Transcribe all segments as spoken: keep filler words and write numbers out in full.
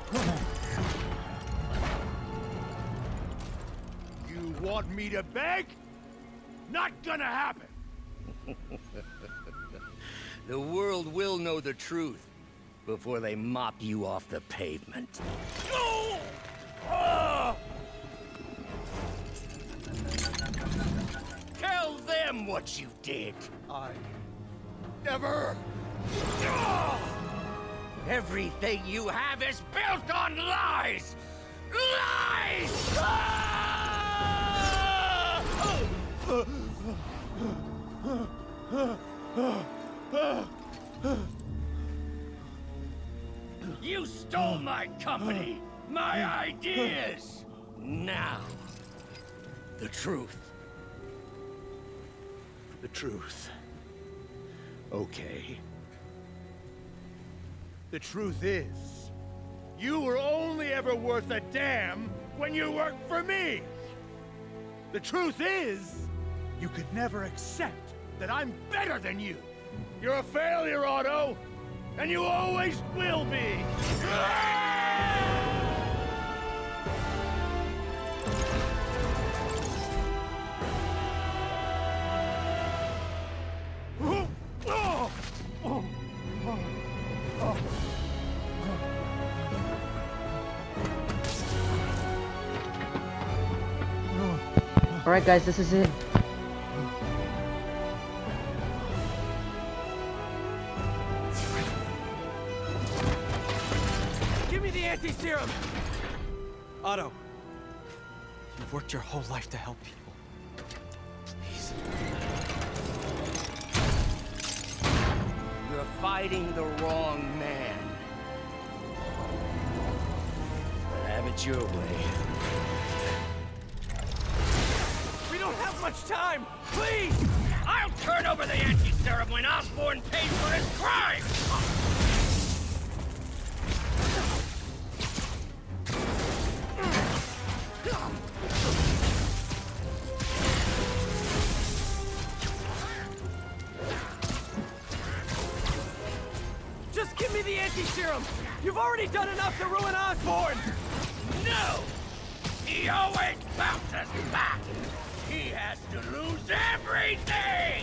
You want me to beg? Not gonna happen! The world will know the truth before they mop you off the pavement. No! Ah! Tell them what you did. I... never... Ah! Everything you have is built on lies! Lies! Ah! You stole my company, my ideas! Now, the truth. The truth. Okay. The truth is, you were only ever worth a damn when you worked for me! The truth is, you could never accept that I'm better than you! You're a failure, Otto! And you always will be! Alright guys, this is it. Give me the anti-serum! Otto, you've worked your whole life to help people. Please. You're fighting the wrong man. But have it your way. We don't have much time! Please! I'll turn over the anti-serum when Osborn pays for his crime! Just give me the anti-serum! You've already done enough to ruin Osborn! No! He always bounces back! He has to lose everything!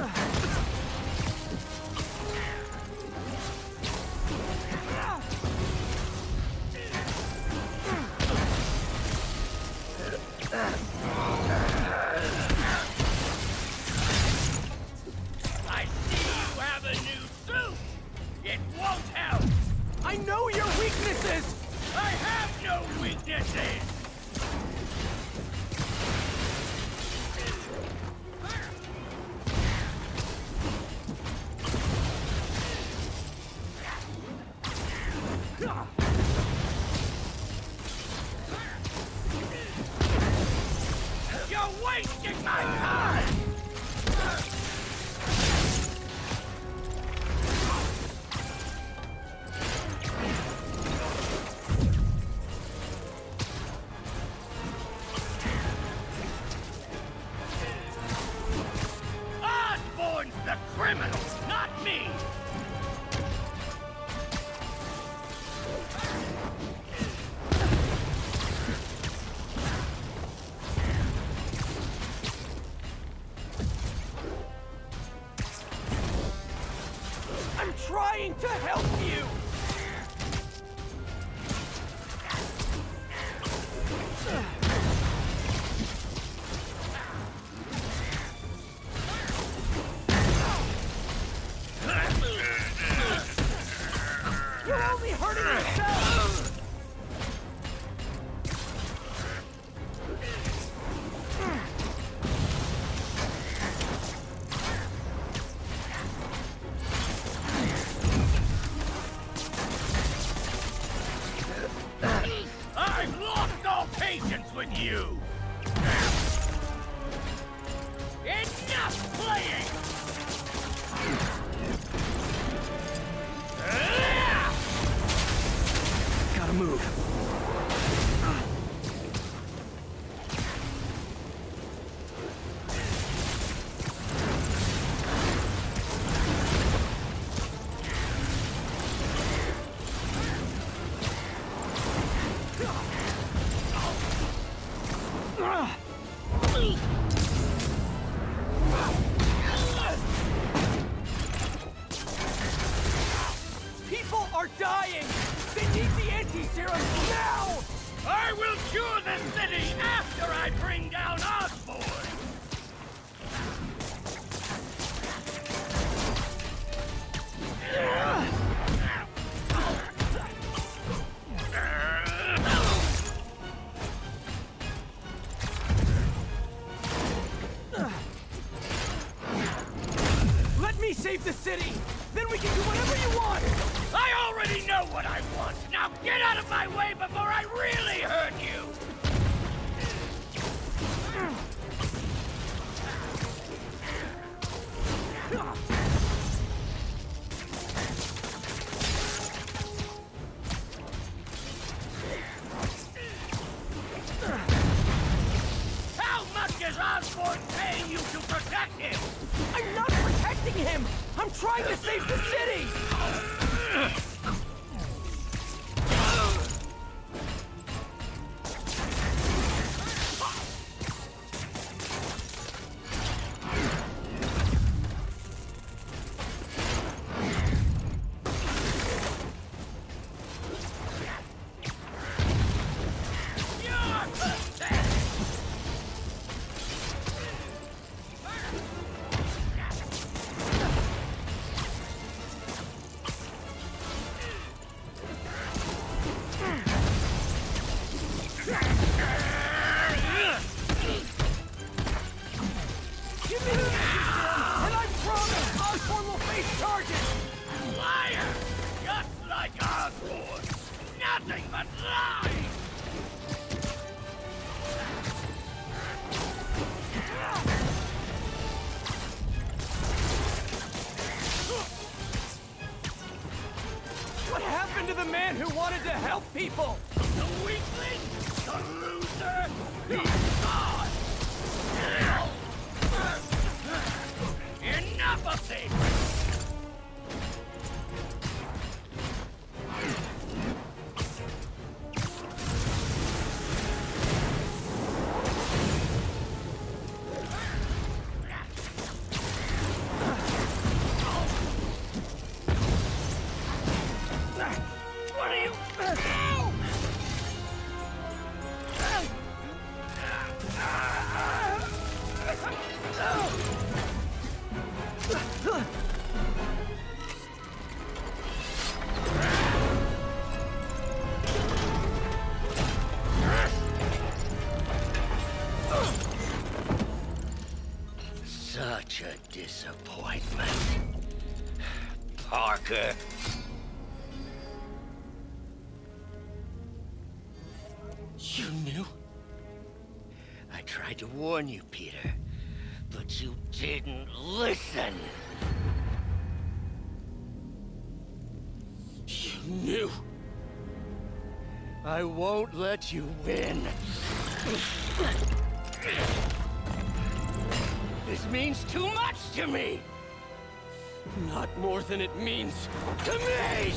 I see you have a new suit! It won't help! I know your weaknesses! I have no weaknesses! You're wasting my time! Osborn's the criminal, not me! I'm trying to help you! You're only hurting yourself! I've lost all patience with you! Enough playing! Gotta move. People are dying! They need the anti-serum now! I will cure the city after I bring down Osborn! Let me save the city! Then we can do whatever you want! I already know what I want! Now get out of my way before I really hurt you! How much is Osborn paying you to protect him? I'm not protecting him! I'm trying to save the city! Nothing but lies! What happened to the man who wanted to help people? The weakling? The loser? He's gone! Enough of this! Such a disappointment. Parker. You knew? I tried to warn you, Peter, but you didn't listen. You knew. I won't let you win. This means too much to me! Not more than it means To me!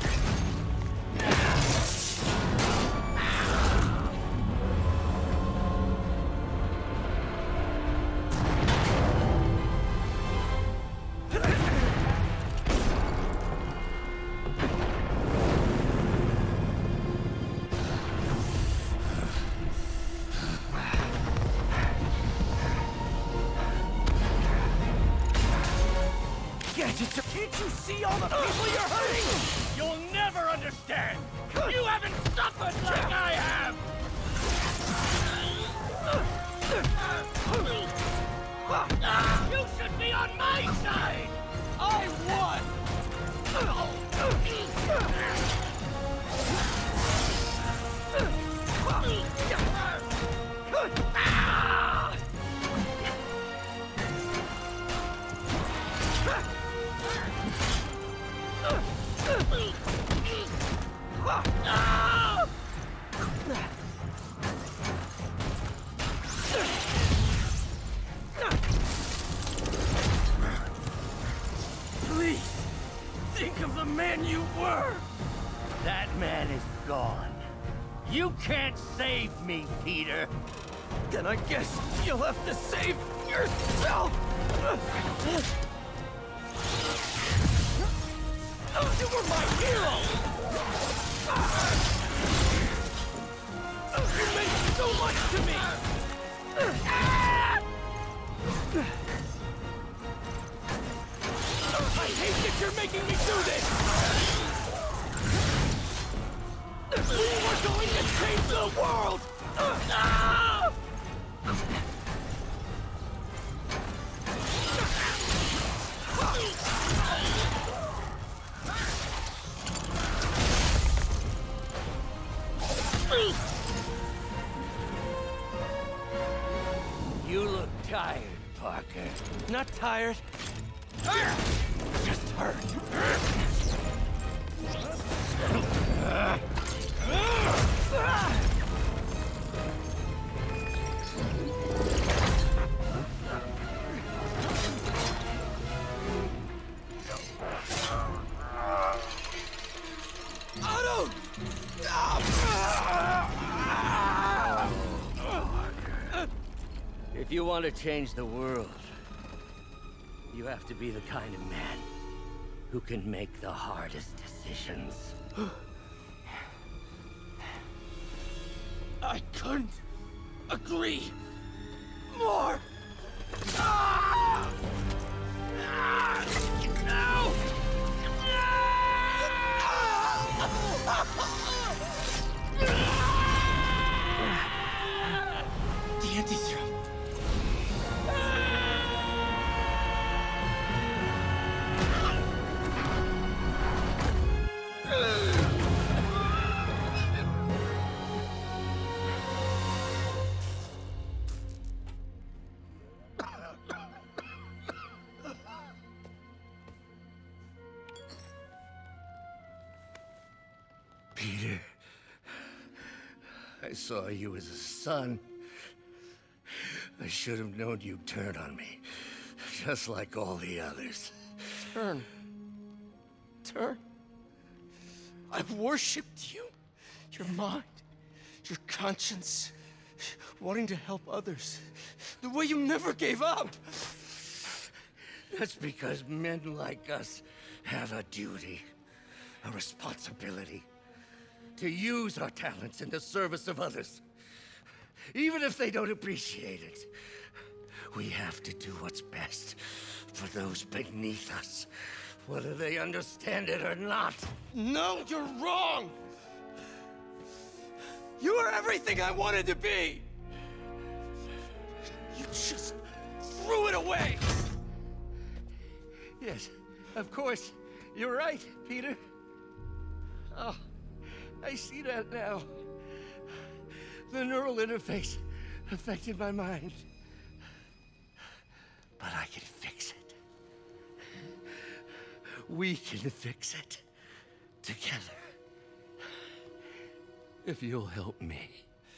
Can't you see all the people you're hurting? You'll never understand! You haven't suffered like I have! You should be on my side! I won! Please, think of the man you were! That man is gone. You can't save me, Peter. Then I guess you'll have to save yourself! You were my hero! You meant so much to me! I hate that you're making me do this! We were going to save the world! You look tired, Parker. Not tired. Just hurt. Otto! If you want to change the world, you have to be the kind of man who can make the hardest decisions. I couldn't agree more. Ah! Ah! No! The anti-serum. Peter, I saw you as a son. I should have known you'd turn on me, just like all the others. Turn. Turn. I've worshipped you. Your mind, your conscience, wanting to help others. The way you never gave up. That's because men like us have a duty, a responsibility, to use our talents in the service of others. Even if they don't appreciate it, we have to do what's best for those beneath us, whether they understand it or not. No, you're wrong! You are everything I wanted to be! You just threw it away! Yes, of course. You're right, Peter. Oh, I see that now. The neural interface affected my mind. But I can fix it. We can fix it. Together. If you'll help me.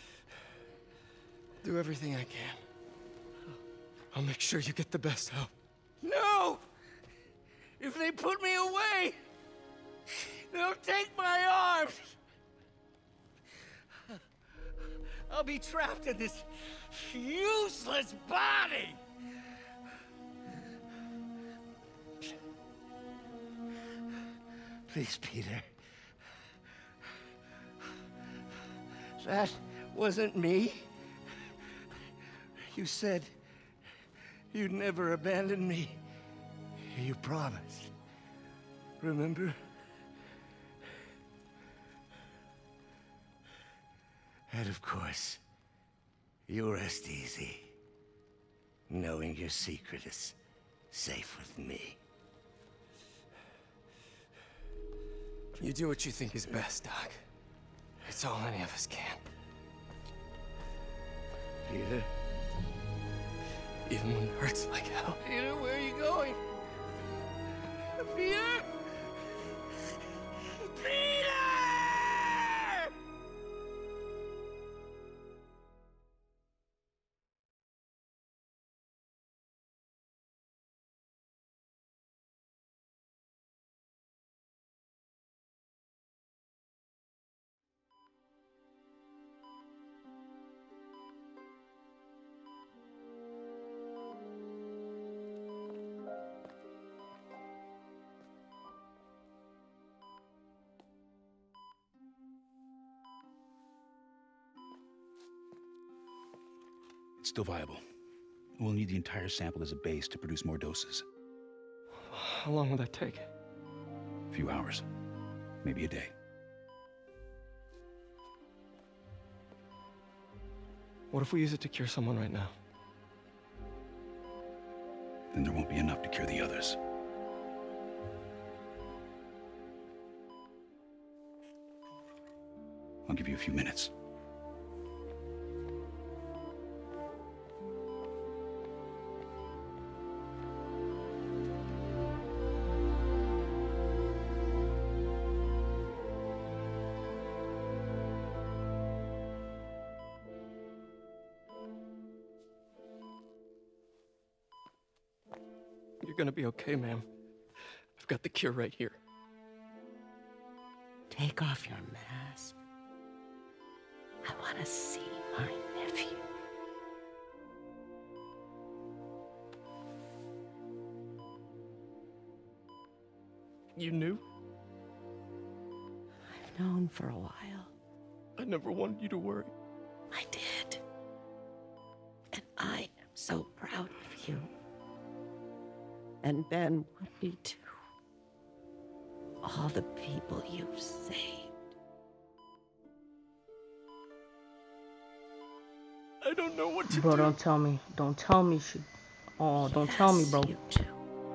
Do everything I can. I'll make sure you get the best help. No! If they put me away, they'll take my arms. I'll be trapped in this useless body. Please, Peter. That wasn't me. You said you'd never abandon me. You promised. Remember? And of course, you rest easy, knowing your secret is safe with me. You do what you think is best, Doc. It's all any of us can. Peter? Even when it hurts like hell. Peter, where are you going? Peter? Peter! It's still viable. We'll need the entire sample as a base to produce more doses. How long will that take? A few hours. Maybe a day. What if we use it to cure someone right now? Then there won't be enough to cure the others. I'll give you a few minutes. You're gonna be okay, ma'am. I've got the cure right here. Take off your mask. I want to see my nephew. You knew? I've known for a while. I never wanted you to worry. I did. And I am so proud of you. And Ben would be too. All the people you've saved. I don't know what to Bro, do. don't tell me. Don't tell me she... Oh, don't tell me, bro. Yes, you too.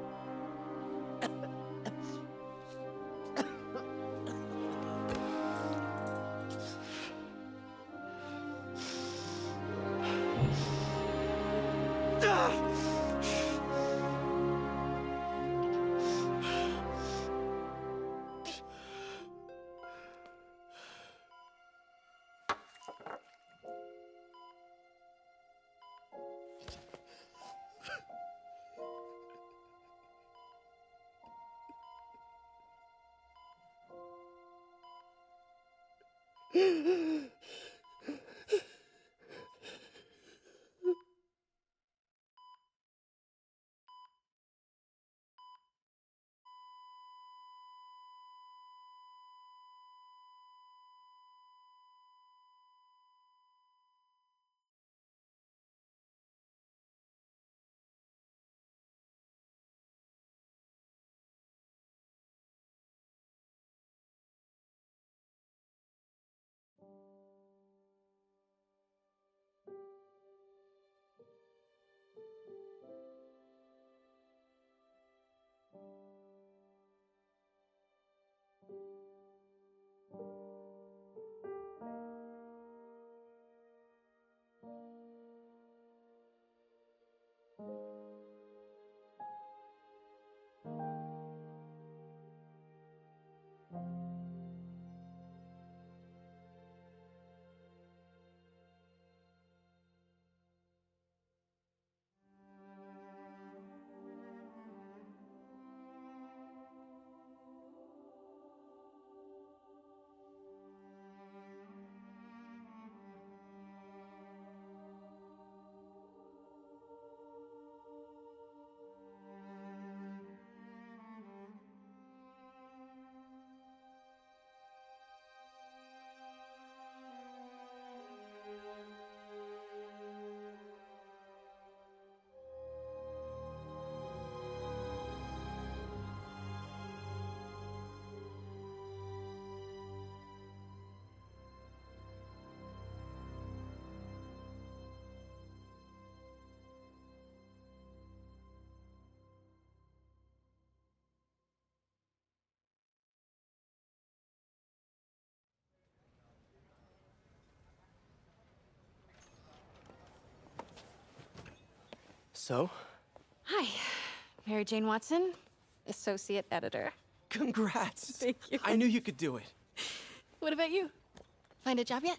So? Hi, Mary Jane Watson, Associate Editor. Congrats! Thank you. I knew you could do it. What about you? Find a job yet?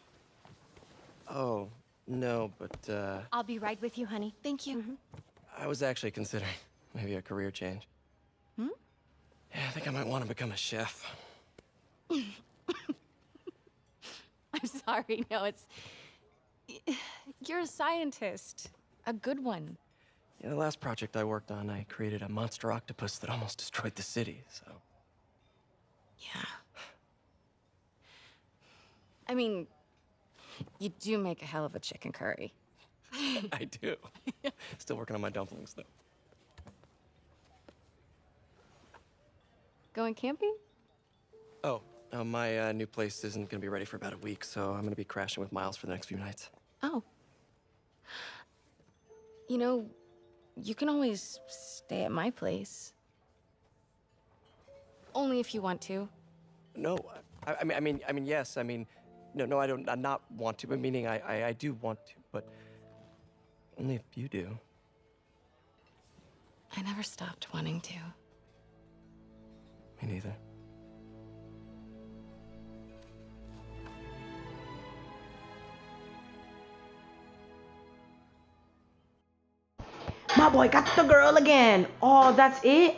Oh, no, but, uh... I'll be right with you, honey. Thank you. Mm-hmm. I was actually considering maybe a career change. Hmm? Yeah, I think I might want to become a chef. I'm sorry, no, it's... You're a scientist. A good one. Yeah, the last project I worked on, I created a monster octopus that almost destroyed the city, so... Yeah. I mean, you do make a hell of a chicken curry. I do. Still working on my dumplings, though. Going camping? Oh, uh, my uh, new place isn't gonna be ready for about a week, so I'm gonna be crashing with Miles for the next few nights. Oh. You know, you can always stay at my place. Only if you want to. No, I, I mean, I mean, I mean, yes. I mean, no, no, I don't. I not want to, but meaning I, I, I do want to, but only if you do. I never stopped wanting to. Me neither. My boy got the girl again. Oh, that's it?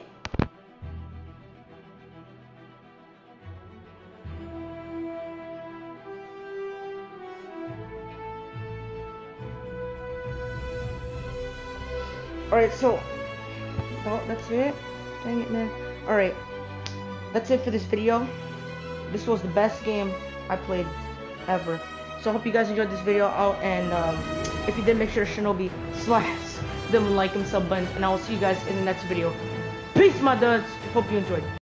Alright, so... Oh, that's it? Dang it, man. Alright. That's it for this video. This was the best game I played ever. So I hope you guys enjoyed this video out, and um, if you did, make sure to Shinobi slash them like and sub buttons, and I will see you guys in the next video. Peace, my duds. Hope you enjoyed.